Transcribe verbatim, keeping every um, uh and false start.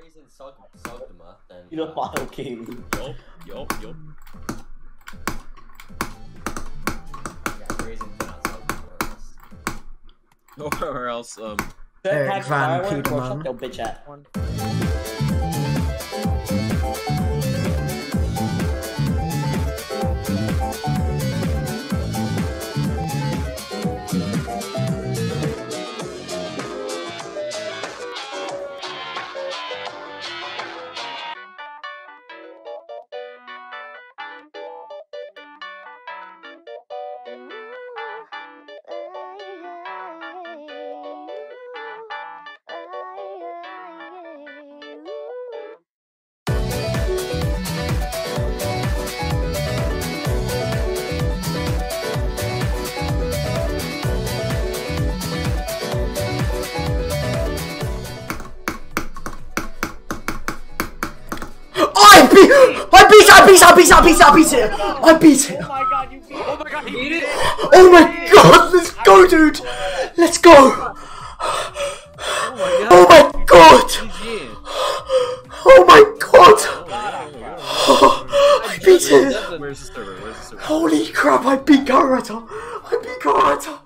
Brazen Sogma, then. Pedophile king. Yup, yup, yup. Yeah, Brazen cannot Sogma Or else, um. Eric Van Peterman. Shut your bitch at. I beat, I beat, I beat, I beat, I beat, I beat it. I beat it. Oh my god, you beat it. Oh my god, he beat it! Oh my god, let's go, dude. Let's go. Oh my god. Oh my god. I beat it. Where's the server? Where's the server? Holy crap, I beat Karata. I beat Karata.